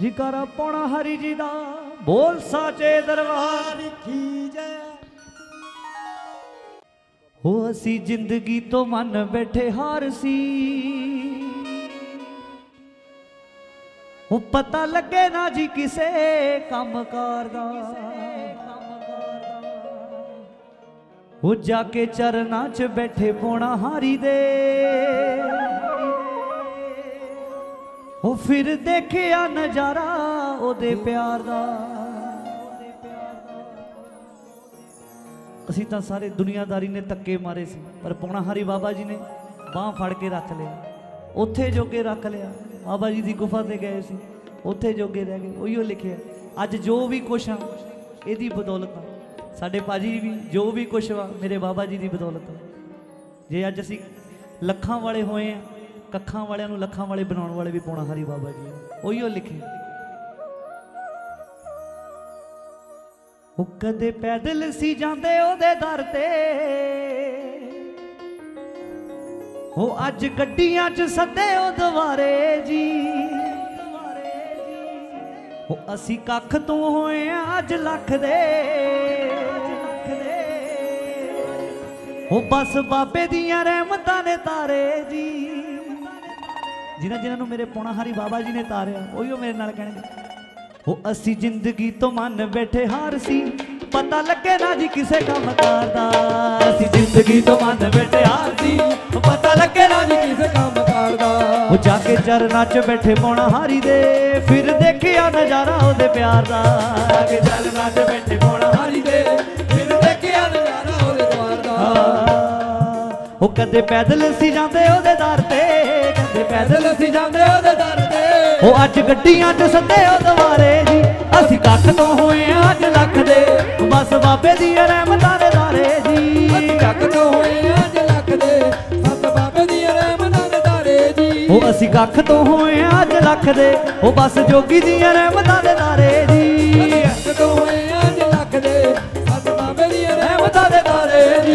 जिकारा पौना हरि जी दा बोल साचे दरबार की जय। हो असी जिंदगी तो मन बैठे हार सी, वो पता लगे ना जी किसे काम कार दा। वो जाके चरना च बैठे पौना हारी दे, वो फिर देखिया नजारा ओदे प्यार दा। असी तां सारे दुनियादारी ने धक्के मारे सी, पर पौना हारी बाबा जी ने बांह फड़ के रख लिया, उत्थे जोगे रख लिया। बाबा जी की गुफा ते गए सी, उत्थे जोगे रह गए। उहियो लिखिया अज जो भी कुछ हाँ इहदी बदौलत आ, साडे भाजी भी जो भी कुछ वा मेरे बाबा जी की बदौलत आ। जे अज असी लखां वाले होए हैं, कखां वालियां नूं लखां वाले बनाउण वाले भी पौना हारी बाबा जी है। उहियो लिखिया वो कदे पैदल सी जांदे ओदे दर ते, वो अज गड्डियां च सदे ओ दवारे जी। वो असी कख तो होए अज लख दे, वो बस बाबे दियां रहमतां ने तारे जी। जिन्हां मेरे पौना हारी बाबा जी ने तारिया उहियो मेरे नाल कहणगे वो असी जिंदगी तो मन बैठे हार सी, पता लगे ना जी किसे काम कार दा। असी जिंदगी तो मन बैठे हार सी, पता लगे ना जी किसे काम कार दा। वो जाके चरना च बैठे पौना हारी दे, फिर देखिया नजारा ओदे प्यार दा। जाके चरना च बैठे पौना हारी दे, फिर देखिया नजारा ओदे प्यार दा। वो कदे पैदल सी जांदे ओदे दर ते, कदे पैदल सी जांदे ओदे दर ते, वो अज गड्डियां च सदे ओ दवारे जी। असी कख तो होए अज लख दे, बस बाबे दी रहमतां दे दारे जी। असी कख तो होए अज लख दे, बस बाबे दी रहमतां दे दारे जी। वो असी कख तो होए अज लख दे, वो बस जोगी दी रहमतां दे दारे जी। असी कख तो होए अज लख दे, बस बाबे दी रहमतां दे दारे जी।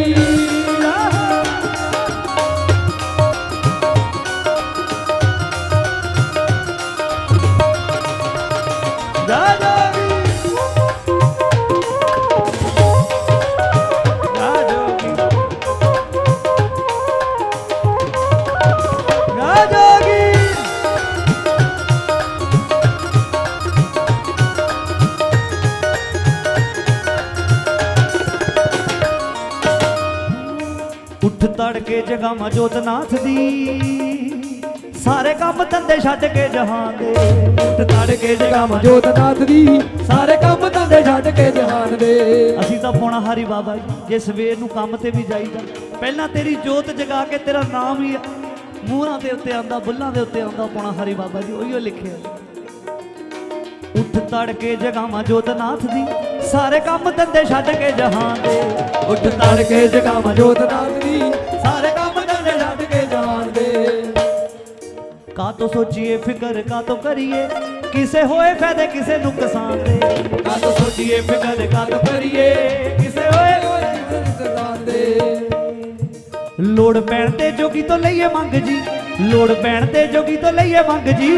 उठ तड़के जगामा जोतनाथ दी, सारे काम धंधे छड्ड के जहान दे। उठ तड़के जगामा जोतनाथ दी, सारे काम धंधे छड्ड के जहान दे। असी तां पौना हारी बाबा जी जे सवेर नूं काम ते भी जाईदा, पहला तेरी जोत जगा के तेरा नाम ही मूहां दे उत्ते आंदा, बुल्लां दे उत्ते आंदा पौना हारी बाबा जी। उहियो लिखिया उठ तड़के जगामा जोतनाथ दी, सारे काम धंधे छड्ड के जहान दे। उठ तड़के जगामा जोतनाथ दी, सारे काम धंधे छड्ड के जहान दे। का तो सोचिए फिकर का तो करिए, किसे होए फायदे किसे नुकसान दे। का तो सोचिए फिकर का तो करिए, किसे होए नुकसान दे। लोड़ पैण ते जोगी तो लईए मंग जी, लोड़ पैण ते जोगी तो लईए मंग जी।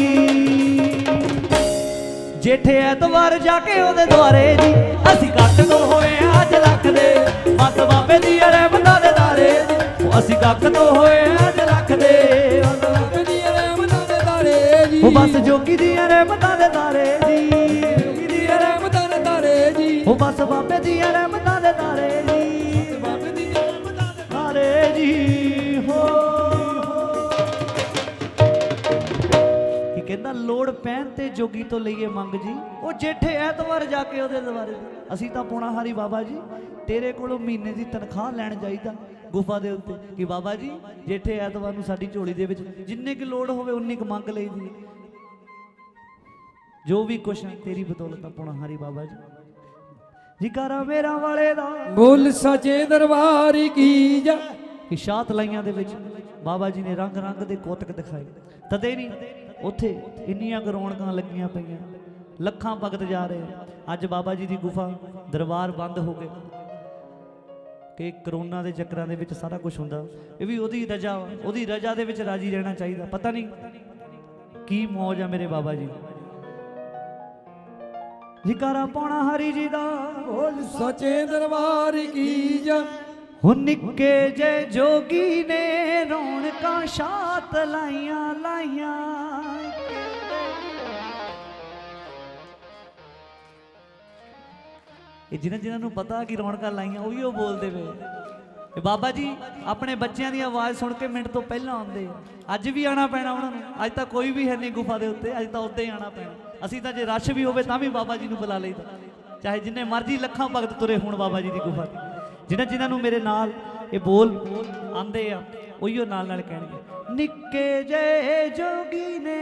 जेठे ऐतवार जाके ओदे द्वारे जी, असी कख तो होए अज लख दे, बस बाबे दी रहमतां दे दारे जी। असी कख तो होए अज लख दे, बस बाबे दी रहमतां दे दारे जी। बस जोगी दी रहमतां दे दारे जी, जोगी दी रहमतां दे दारे जी। बस बाबे दी रहमतां दे दारे जी, बाबे दी रहमतां दे दारे जी। हो कहता लोड़ पैन ते जोगी तो लईए मंग जी, वो जेठे ऐतवार जाके ओदे दवारे। असी तां पौना हारी बाबा जी तेरे कोलों महीने की तनख्वाह लैण जाईदा गुफा दे उत्ते कि बाबा जी जेठे ऐतवार नूं साडी झोली दे विच जिन्ने की लोड़ होवे उन्नी क मंग लईदी, जो भी कुछ है तेरी बदौलत आ पौना हारी बाबा जी। जिकारा मेरा वाले दा बोल सचे दरबार की जा। शात लाइयां दे विच बाबा जी ने रंग रंग दे कोतक दिखाए, तदे नहीं उत्थे इन्नियां रौनकां लगियां पईयां, लखां भगत जा रहे। अज बाबा जी की गुफा दरबार बंद हो गए कि करोना के चक्करां दे विच सारा कुछ हुंदा, ये भी उहदी रजा वा, उहदी रजा दे विच राजी रहना चाहिए। पता नहीं की मौज है मेरे बाबा जी। जयकारा पाउणा हरि जी दा, बोल सचे दरबार की जय। हो निक्के जे जोगी ने रौनकां शात लाइया लाइया। जिन्हें जिन्होंने पता कि रौनकां लाइया उही वो बोलते पे। बाबा जी अपने बच्चों की आवाज़ सुन के मिनट तो पहला आते, अज भी आना पैना उन्होंने। अज तक कोई भी है नहीं गुफा के उत्ते, अज तो उदा ही आना पैना। असी तो जे रश भी होवे तां भी बाबा जी को बुला लईदा, चाहे जिन्ने मर्जी लखां भगत तुरे होण बाबा जी की गुफा ते। जिन्हें जिन्होंने मेरे नाल ये बोल आंदे आ उही नाल नाल कहणगे निक्के जे जोगी ने,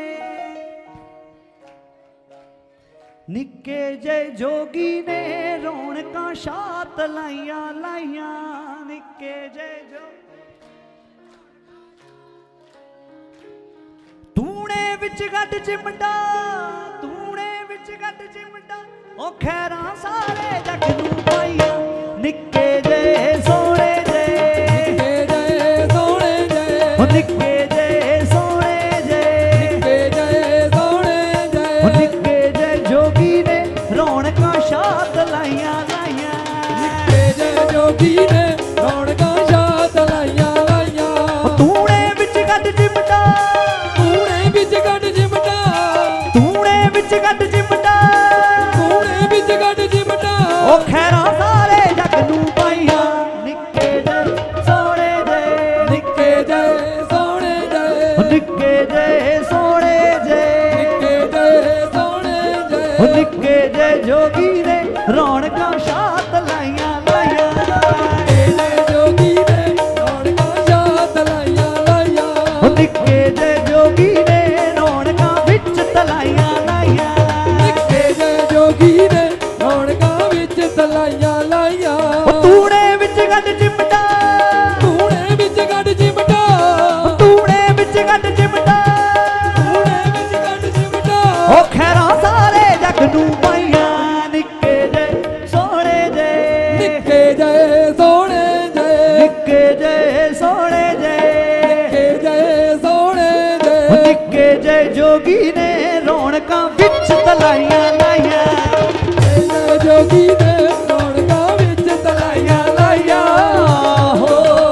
निक्के जे जोगी ने रौनकां शात लाइया लाइया। निक्के जे जो तूने विच गड्ड चिमटा, तूने विच गड्ड चिमटा, ओ खैरा सारे जग नूं पाइया। निक्के जे सोने जे, निक्के जे सोने जे, ओ निक्के जे सोने जे, निक्के जे सोने जे, ओ निक्के जे जोगी ने रौनकां शात लाइया लाइया। निक्के जे जोगी ने रौनकां शात लाइया लाइया। तूने विच गड्ड चिमटा, तूने विच गड्ड चिमटा, तूने विच गड्ड चिमटा, तूने विच गड्ड चिमटा, ओ खैरा सारे जग नूं पाइया। निक्के जे सोने जे, निक्के जे सोने जे, ओ निक्के जे सोने जे, निक्के जे सोने जे, ओ निक्के जे जोगी ने रौनकां शात लाइया लाइया। निक्के जे जोगी ने रौनकां शात लाइया लाइया। ओ निक्के जे जोगी ने रौनकां विच तलाइया लाइया। निक्के जे जोगी ने रौनकां विच तलाइया लाइया। ओ तूने विच गड्ड चिमटा, तूने विच गड्ड चिमटा, ओ तूने विच गड्ड चिमटा, तूने विच गड्ड चिमटा, ओ खैरा सारे जग नूं पाइया। निक्के जे सोने जे, निक्के जे सोने जे, निक्के जे सोने जे, निक्के जे सोने जे, ओ निक्के जे जोगी ने रौनकां विच तलाइया लाइया। निक्के जे जोगी ने रौनकां विच तलाइया लाइया। हो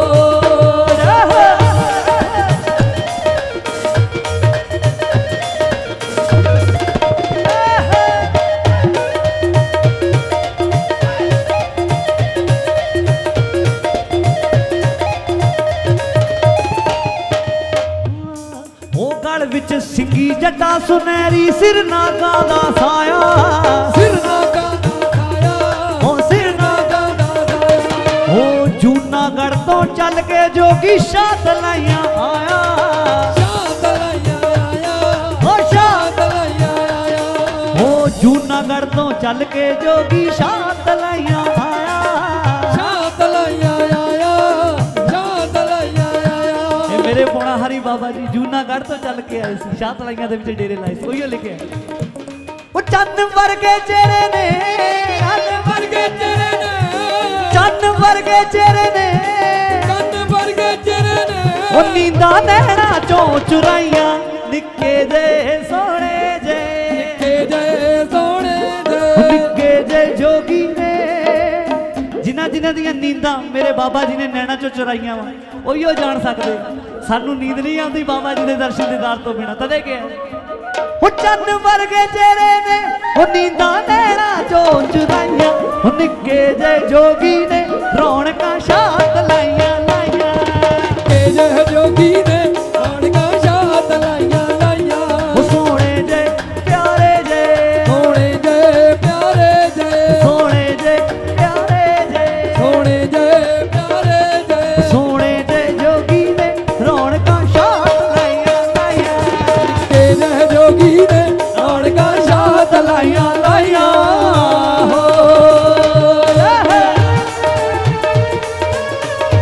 ओ गल विच सिंगी जटा सुनहरी सिर नागा दा साया। सिर नागा दा साया, ओ सिर नागा नागा दा साया, ओ जूनागढ़ तो चल के जोगी शात लाइया आया। शात लाइया आया, ओ शात, शात लाइया आया, ओ जूनागढ़ तो चल के जोगी शात लाइया आया। शात लाइया आया, शात लाइया आया। ये मेरे पौना हरी बाबा जी जूनागढ़ तो चल के आए सी, शात लाइया दे विच डेरे लाए सी, उही लिखे ओ चंद वर्गे चेहरे ने, कंन वर्गे चेहरे ने, चंद वर्गे चेहरे ने, कंन वर्गे चेहरे ने, ओ नींदा नैना चों चुराइया। निक्के जे सोने जे, निक्के जे सोने जे, निक्के जे जोगी ने जिन्हां जिन्हां दियां नींदां मेरे बाबा जी ने नैना चों चुराइयां वा, उही जान सकदे। सानू नींद नहीं आती बाबा जी के दर्शन दीदार तो बिना, तदे क्या ओ चंद वर्गे चेहरे ने, ओ नींदा नैना चों चुराइयां। ओ निक्के जे जोगी ने रौनकां शात लाइया लाइया। निक्के जे जोगी ने रौनकां शात लाइया लाइया। ओ सोने जे प्यारे जे, सोने जे प्यारे जे, सोने जे प्यारे जे, सोने जे प्यारे जे, सोने जे जोगी ने रौनकां शात लाइया लाइया। निक्के जे जोगी ने रौनकां शात लाइया लाइया। हो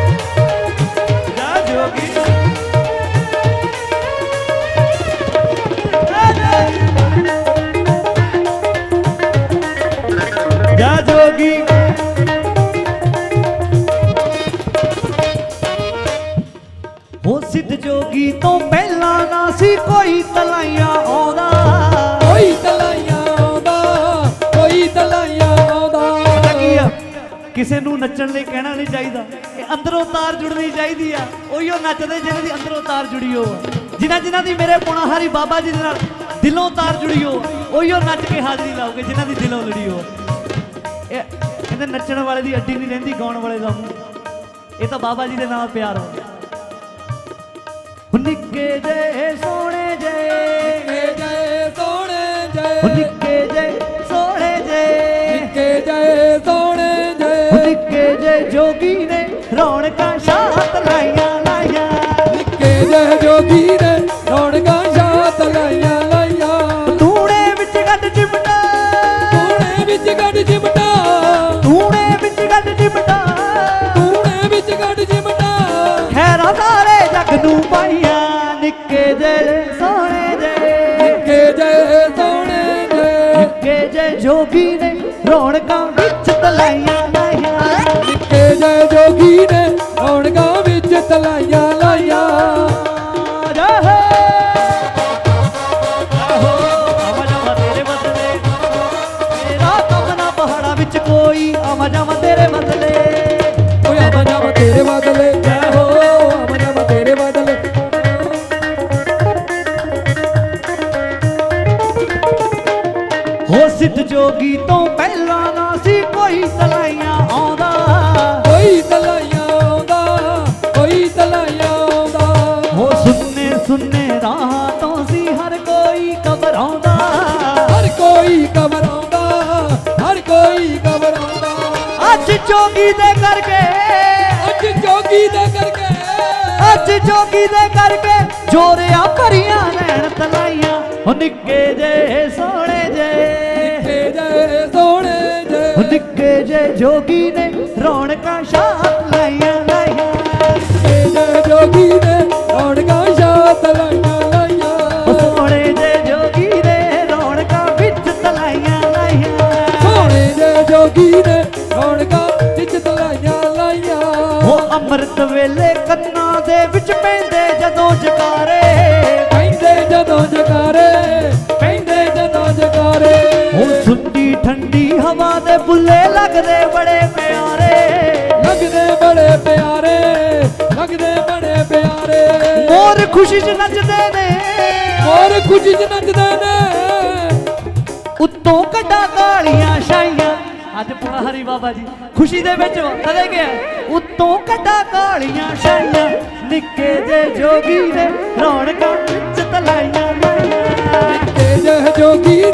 ਕਿਸੇ ਨੂੰ ਨੱਚਣ ਲਈ ਕਹਿਣਾ ਨਹੀਂ ਚਾਹੀਦਾ, ਇਹ ਅੰਦਰੋਂ ਤਾਰ ਜੁੜਨੀ ਚਾਹੀਦੀ ਆ। ਉਹੀਓ ਨੱਚਦੇ ਜਿਹਨਾਂ ਦੀ ਅੰਦਰੋਂ ਤਾਰ ਜੁੜੀ ਹੋ, ਜਿਨ੍ਹਾਂ ਦੀ ਮੇਰੇ ਪੋਣਾਹਾਰੀ ਬਾਬਾ ਜੀ ਦੇ ਨਾਲ ਦਿਲੋਂ ਤਾਰ ਜੁੜੀ ਹੋ, ਉਹੀਓ ਨੱਚ ਕੇ ਹਾਜ਼ਰੀ ਲਾਓਗੇ ਜਿਨ੍ਹਾਂ ਦੀ ਦਿਲੋਂ ਲੜੀ ਹੋ। ਇਹ ਕਹਿੰਦੇ ਨੱਚਣ ਵਾਲੇ ਦੀ ਅੱਡੀ ਨਹੀਂ ਰਹਿੰਦੀ, ਗਾਉਣ ਵਾਲੇ ਦਾ ਮੂੰਹ। ਇਹ ਤਾਂ ਬਾਬਾ ਜੀ ਦੇ ਨਾਲ ਪਿਆਰ ਹੋ। ਨਿੱਕੇ ਜੇ ਸੋਹਣੇ ਜੇ, ਨਿੱਕੇ ਜੇ ਸੋਹਣੇ ਜੇ, ਨਿੱਕੇ ਜੇ ਸੋਹਣੇ ਜੇ, ਨਿੱਕੇ ਜੇ ਸੋਹਣੇ ਜੇ, ਨਿੱਕੇ ਜੇ ਜੋਗੀ ਨੇ ਰੌਣਕਾਂ ਸ਼ਾਤ ਲਾਈਆਂ ਲਾਈਆਂ, ਨਿੱਕੇ ਜੇ ਜੋਗੀ ਨੇ ਰੌਣਕਾਂ ਸ਼ਾਤ ਲਾਈਆਂ ਲਾਈਆਂ। ਤੂੜੇ ਵਿੱਚ ਗੱਡ ਚਿਮਟਾ, ਤੂਣੇ ਵਿੱਚ ਗੱਡ ਚਿਮਟਾ, ਤੂੜੇ ਵਿੱਚ ਗੱਡ ਚਿਮਟਾ, ਤੂਣੇ ਵਿੱਚ ਗੱਡ ਚਿਮਟਾ, ਖੈਰਾਂ ਸਾਰੇ ਜੱਗ ਨੂੰ ਪਾਈਆਂ। ਨਿੱਕੇ ਜੇ ਸੋਹਣੇ ਜੇ, ਨਿੱਕੇ ਜੇ ਸੋਹਣੇ ਜੇ, ਨਿੱਕੇ ਜੇ ਜੋਗੀ ਨੇ ਰੌਣਕਾਂ ਵਿੱਚ ਤਲਾਈਆਂ ਲਾਈਆਂ, ਨਿੱਕੇ ਜੇ ਜੋਗੀ ਨੇ ਰੌਣਕਾਂ ਵਿੱਚ ਤਲਾਈਆਂ ਲਾਈਆਂ। ਕੋਈ ਆਵਾ ਜਾਵਾ ਤੇਰੇ ਬਦਲੇ, ਓਏ ਆਵਾ ਜਾਵਾ ਤੇਰੇ ਬਦਲੇ, ਜੈ ਹੋ ਆਵਾ ਜਾਵਾ ਤੇਰੇ ਬਦਲੇ। ਹੋ ਸਿੱਧ ਜੋਗੀ ਤੋਂ ਪਹਿਲਾਂ ਨਾ ਸੀ ਕੋਈ ਤਲਾਈਆਂ ਆਉਂਦਾ, ਕੋਈ ਤਲਾਈਆਂ ਆਉਂਦਾ, ਕੋਈ ਤਲਾਈਆਂ ਆਉਂਦਾ। ਹੋ ਸੁੰਨੇ ਸੁੰਨੇ ਰਾਹਾਂ ਤੋਂ ਸੀ ਹਰ ਕੋਈ ਘਬਰਾਉਂਦਾ, ਹਰ ਕੋਈ ਘਬਰਾਉਂਦਾ, ਹਰ ਕੋਈ ਘਬਰਾਉਂਦਾ। ਅੱਜ ਜੋਗੀ ਦੇ ਕਰਕੇ, ਅੱਜ ਜੋਗੀ ਦੇ ਕਰਕੇ, ਅੱਜ ਜੋਗੀ ਦੇ ਕਰਕੇ ਜੋਰਿਆ ਭਰੀਆਂ ਲੈਣ ਤਲਾਈਆਂ। ਹੋ ਨਿੱਕੇ ਜੇ ਸੋਹਣੇ ਜੇ, ਨਿੱਕੇ ਜੇ ਸੋਹਣੇ ਜੇ, ਹੋ ਨਿੱਕੇ ਜੇ ਜੋਗੀ ਨੇ ਰੌਣਕਾਂ ਸ਼ਾਤ ਲਾਈਆਂ ਲਾਈਆਂ, ਨਿੱਕੇ ਜੇ ਜੋਗੀ ਨੇ ਰੌਣਕਾਂ ਸ਼ਾਤ ਲਾਈਆਂ ਲਾਈਆਂ। ਹੋ ਸੋਹਣੇ ਜੇ ਜੋਗੀ ਨੇ ਰੌਣਕਾਂ ਵਿੱਚ ਤਲਾਈਆਂ ਲਾਈਆਂ, ਸੋਹਣੇ ਜੇ ਜੋਗੀ ਨੇ ਰੌਣਕਾਂ ਵਿੱਚ ਤਲਾਈਆਂ ਲਾਈਆਂ। ਹੋ ਅੰਮ੍ਰਿਤ ਵੇਲੇ ਕੰਨਾਂ ਦੇ ਵਿੱਚ ਪੈਂਦੇ ਜਦੋਂ ਜਕਾਰੇ, ਪੈਂਦੇ ਜਦੋਂ ਜਕਾਰੇ, ਪੈਂਦੇ ਜਦੋਂ ਜਕਾਰੇ। ਹੋ ਸੁੱਤੀ ਠੰਡੀ ਹਵਾ ਦੇ ਬੁੱਲੇ ਲੱਗਦੇ ਬੜੇ ਪਿਆਰੇ, ਲੱਗਦੇ ਬੜੇ ਪਿਆਰੇ, ਲੱਗਦੇ ਬੜੇ ਪਿਆਰੇ। ਮੋਰ ਖੁਸ਼ੀ 'ਚ ਨੱਚਦੇ ਨੇ, ਮੋਰ ਖੁਸ਼ੀ 'ਚ ਨੱਚਦੇ ਨੇ, ਉੱਤੋਂ ਕੱਢਾਂ ਕਾਲੀਆਂ ਛਾਈਆਂ। ਅੱਜ ਪੋਣਾਹਾਰੀ ਬਾਬਾ ਜੀ ਖੁਸ਼ੀ ਦੇ ਵਿੱਚ ਕਦੇ ਗਿਆ, ਉੱਤੋਂ ਕੱਢਾਂ ਕਾਲੀਆਂ ਛਾਈਆਂ। ਨਿੱਕੇ ਜੇ ਜੋਗੀ ਨੇ ਰੌਣਕਾਂ ਵਿੱਚ ਤਲਾਈਆਂ ਲਾਈਆਂ, ਨਿੱਕੇ ਜੇ ਜੋਗੀ